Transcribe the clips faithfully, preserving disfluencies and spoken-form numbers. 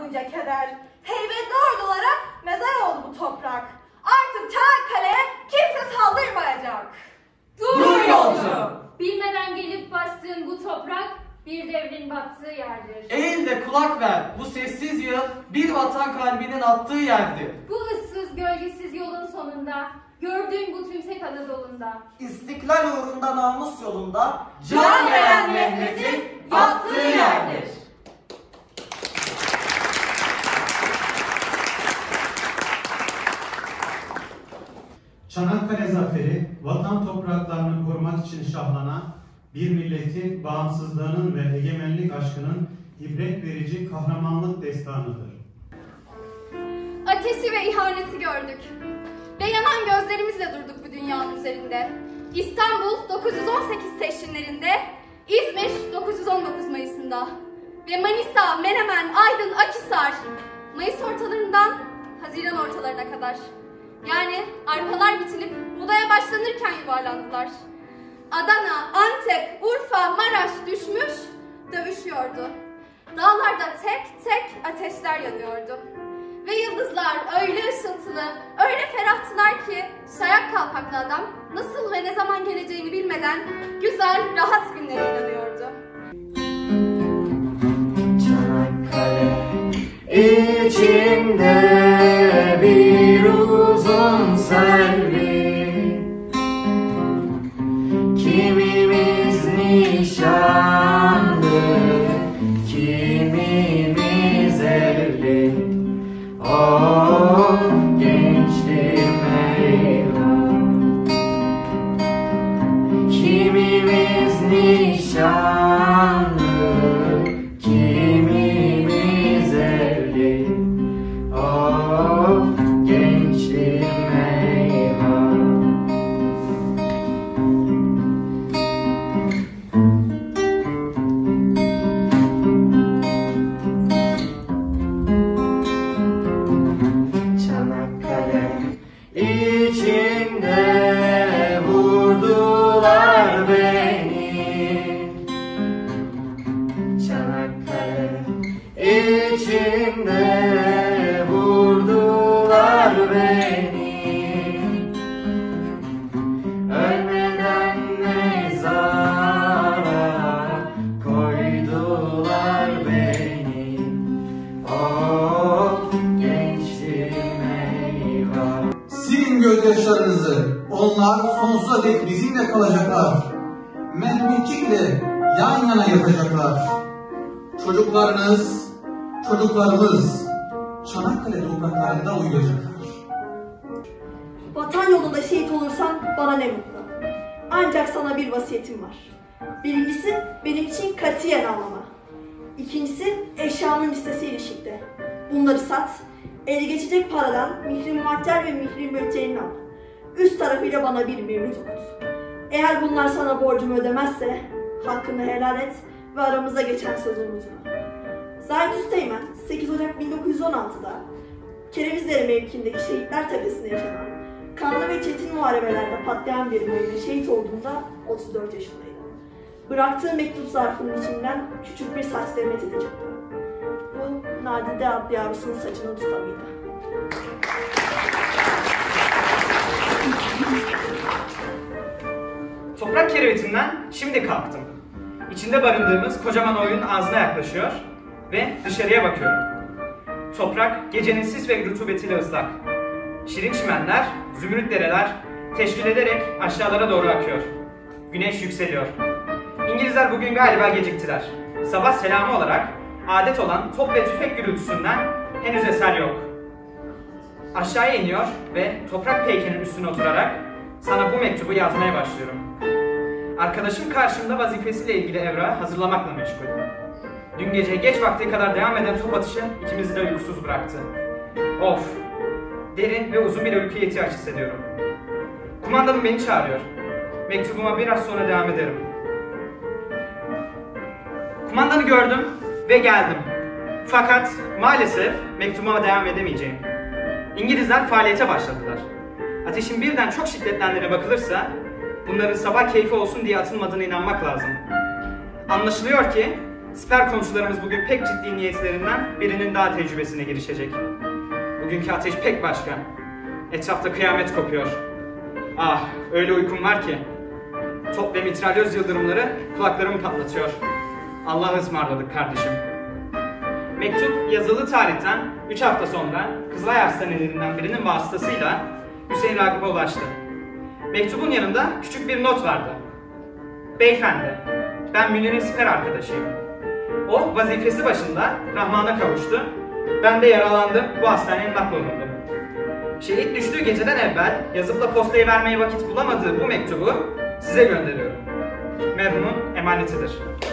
bunca keder. Heybetli ordulara mezar oldu bu toprak. Artık Çanakkale'ye kimse saldırmayacak. Dur yolcu! Bilmeden gelip bastığın bu toprak bir devrin battığı yerdir. Eğil de kulak ver, bu sessiz yıl bir vatan kalbinin attığı yerdir. Bu ıssız gölgesiz yolun sonunda, gördüğün bu tümsek Anadolu'nda, İstiklal uğrunda namus yolunda Can veren Mehmet'in yattığı yerdir. Çanakkale Zaferi, vatan topraklarını korumak için şahlanan bir milletin bağımsızlığının ve egemenlik aşkının ibret verici kahramanlık destanıdır. Ateşi ve ihaneti gördük ve yanan gözlerimizle durduk bu dünyanın üzerinde. İstanbul dokuz yüz on sekiz teşrinlerinde, İzmir dokuz yüz on dokuz Mayıs'ında ve Manisa, Menemen, Aydın, Akhisar Mayıs ortalarından Haziran ortalarına kadar. Yani arpalar bitilip buğdaya başlanırken yuvarlandılar. Adana, Antep, Urfa, Maraş düşmüş, dövüşüyordu. Dağlarda tek tek ateşler yanıyordu. Ve yıldızlar öyle ışıltılı, öyle ferahtılar ki şayak kalpaklı adam nasıl ve ne zaman geleceğini bilmeden güzel, rahat günlere inanıyordu. Çanakkale içinde bir uzun selvi, kimimiz nişanlı, kimimiz evli. Oh gençliğim eyvah, kimimiz nişanlı, kimimiz evli. Oh gençliğim eyvah. Çanakkale içinde vurdular beni. Çanakkale içinde vurdular beni. Ölmeden mezara koydular beni. Oh gençliğim eyvah. Silin gözyaşlarınızı, onlar sonsuza dek bizimle kalacaklar. Mehmetçikle yan yana yatacaklar. Çocuklarınız, çocuklarımız Çanakkale topraklarında uyuyacaklar. Vatan yolunda şehit olursan bana ne mutlu. Ancak sana bir vasiyetim var. Birincisi benim için katiyen ağlama. İkincisi eşyanın listesi ilişikte. Bunları sat, ele geçecek paradan mihrim muhatter ve mihrim müetteğini al. Üst tarafıyla bana bir mevlüt okut. Eğer bunlar sana borcumu ödemezse hakkını helal et ve aramızda geçen sözü unutma. Zahid Üsteğmen sekiz Ocak bin dokuz yüz on altıda Kerevizleri mevkiindeki Şehitler Tepesi'nde yaşanan kanlı ve çetin muharebelerde patlayan bir mayına şehit olduğunda otuz dört yaşındaydı. Bıraktığı mektup zarfının içinden küçük bir saç devleti de çıktı. Bu Nadide adlı yavrusunun saçını tutamıydı. Toprak kerevetinden şimdi kalktım. İçinde barındığımız kocaman oyunun ağzına yaklaşıyor ve dışarıya bakıyorum. Toprak gecenin sis ve rutubetiyle ıslak. Şirin çimenler, zümrüt dereler teşkil ederek aşağılara doğru akıyor. Güneş yükseliyor. İngilizler bugün galiba geciktiler. Sabah selamı olarak adet olan top ve tüfek gürültüsünden henüz eser yok. Aşağıya iniyor ve toprak peykenin üstüne oturarak sana bu mektubu yazmaya başlıyorum. Arkadaşım karşımda vazifesiyle ilgili evrağı hazırlamakla meşgul. Dün gece geç vakte kadar devam eden top atışı ikimizi de uykusuz bıraktı. Of! Derin ve uzun bir uykuya ihtiyaç hissediyorum. Kumandanım beni çağırıyor. Mektubuma biraz sonra devam ederim. Kumandanı gördüm ve geldim. Fakat maalesef mektubuma devam edemeyeceğim. İngilizler faaliyete başladılar. Ateşin birden çok şiddetlendiğine bakılırsa bunların sabah keyfi olsun diye atılmadığına inanmak lazım. Anlaşılıyor ki Siper komşularımız bugün pek ciddi niyetlerinden birinin daha tecrübesine girişecek. Bugünkü ateş pek başka. Etrafta kıyamet kopuyor. Ah, öyle uykum var ki. Top ve mitralyöz yıldırımları kulaklarımı patlatıyor. Allah'a ısmarladık kardeşim. Mektup yazılı tarihten üç hafta sonra Kızılay Arslanelerinden birinin vasıtasıyla Hüseyin Ragıp'a ulaştı. Mektubun yanında küçük bir not vardı. Beyefendi, ben Münir'in siper arkadaşıyım. O vazifesi başında Rahman'a kavuştu. Ben de yaralandım, bu hastaneye nakvolundum. Şehit düştüğü geceden evvel yazıp da postaya vermeye vakit bulamadığı bu mektubu size gönderiyorum. Merhumun emanetidir.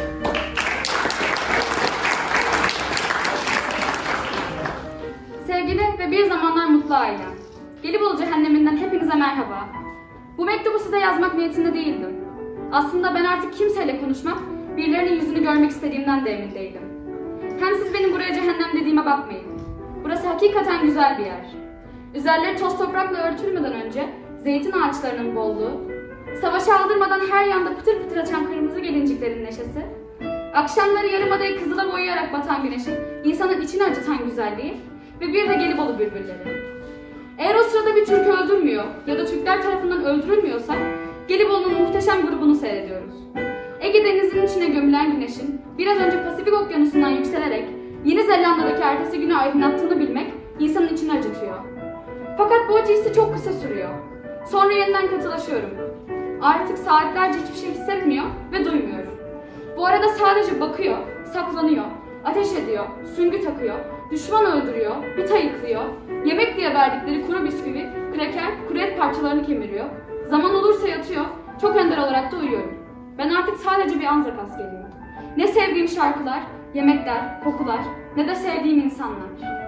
Sevgili ve bir zamanlar mutlu ailem. Gelibolu cehenneminden hepinize merhaba. Bu mektubu size yazmak niyetinde değildim. Aslında ben artık kimseyle konuşmak, birilerinin yüzünü görmek istediğimden de emin değilim. Hem siz benim buraya cehennem dediğime bakmayın. Burası hakikaten güzel bir yer. Üzerleri toz toprakla örtülmeden önce zeytin ağaçlarının bolluğu, savaşa aldırmadan her yanda pıtır pıtır açan kırmızı gelinciklerin neşesi, akşamları yarımadayı kızıla boyayarak batan güneşin insanın içini acıtan güzelliği ve bir de Gelibolu bülbülleri. Eğer o sırada bir Türk öldürmüyor ya da Türkler tarafından öldürülmüyorsa Gelibolu'nun muhteşem grubunu seyrediyoruz. Ege Denizi'nin içine gömülen güneşin biraz önce Pasifik Okyanusu'ndan yükselerek Yeni Zelanda'daki ertesi günü aydınlattığını bilmek insanın içini acıtıyor. Fakat bu acı hissi çok kısa sürüyor. Sonra yeniden katılaşıyorum. Artık saatlerce hiçbir şey hissetmiyor ve duymuyor. Bu arada sadece bakıyor, saklanıyor, ateş ediyor, süngü takıyor, düşman öldürüyor, bir tayıklıyor, yemek diye verdikleri kuru bisküvi, kreker, kuru et parçalarını kemiriyor, zaman olursa yatıyor, çok ender olarak da uyuyorum. Ben artık sadece bir Anzak askeriyim. Ne sevdiğim şarkılar, yemekler, kokular, ne de sevdiğim insanlar.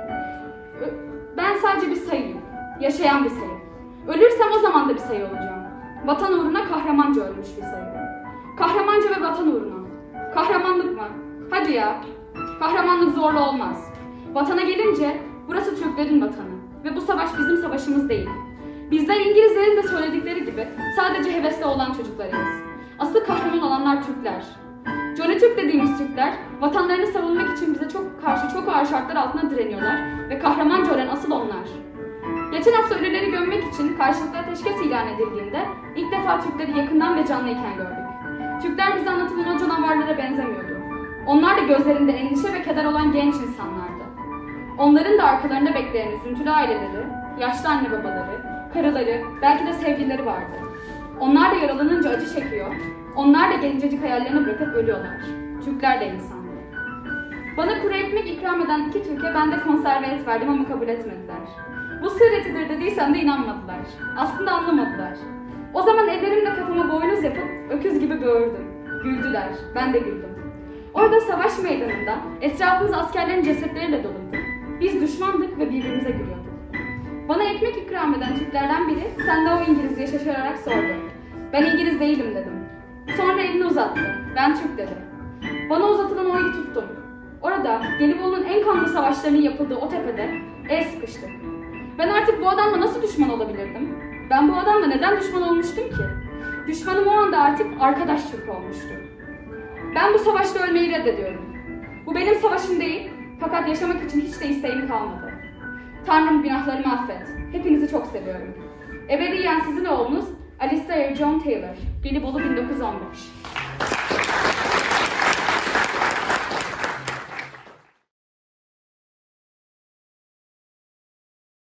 Ben sadece bir sayıyım, yaşayan bir sayı. Ölürsem o zaman da bir sayı olacağım. Vatan uğruna kahramanca ölmüş bir sayı. Kahramanca ve vatan uğruna. Kahramanlık mı? Hadi ya. Kahramanlık zorlu olmaz. Vatana gelince burası Türklerin vatanı. Ve bu savaş bizim savaşımız değil. Bizler İngilizlerin de söyledikleri gibi sadece hevesli olan çocuklarıyız. Asıl kahraman olanlar Türkler. Johnny Türk dediğimiz Türkler vatanlarını savunmak için bize çok karşı çok ağır şartlar altında direniyorlar ve kahramanca ölen asıl onlar. Geçen hafta ölüleri gömmek için karşılıklı ateşkes ilan edildiğinde ilk defa Türkleri yakından ve canlıyken gördük. Türkler bize anlatılan o canavarlara benzemiyordu. Onlar da gözlerinde endişe ve keder olan genç insanlardı. Onların da arkalarında bekleyen üzüntülü aileleri, yaşlı anne babaları, karıları, belki de sevgilileri vardı. Onlar da yaralanınca acı çekiyor, onlar da gencecik hayallerini bırakıp ölüyorlar. Türkler de insandı. Bana kuru ekmek ikram eden iki Türk'e ben de konserve et verdim ama kabul etmediler. Bu sır etidir dediysem de inanmadılar. Aslında anlamadılar. O zaman ellerimle kafama boynuz yapıp öküz gibi böğürdüm. Güldüler, ben de güldüm. Orada savaş meydanında etrafımız askerlerin cesetleriyle doluydu. Biz düşmandık ve birbirimize gülüyorduk. Bana ekmek ikram eden Türklerden biri sen de o İngilizce şaşırarak sordu. Ben İngiliz değilim dedim. Sonra elini uzattı. Ben Türk dedim. Bana uzatılan o eli tuttum. Orada Gelibolu'nun en kanlı savaşlarının yapıldığı o tepede el sıkıştık. Ben artık bu adamla nasıl düşman olabilirdim? Ben bu adamla neden düşman olmuştum ki? Düşmanım o anda artık arkadaş Türk olmuştu. Ben bu savaşta ölmeyi reddediyorum. Bu benim savaşım değil, fakat yaşamak için hiç de isteğim kalmadı. Tanrım günahlarımı affet. Hepinizi çok seviyorum. Ebediyen sizin oğlunuz Alistair John Taylor. Gelibolu bin dokuz yüz on beş.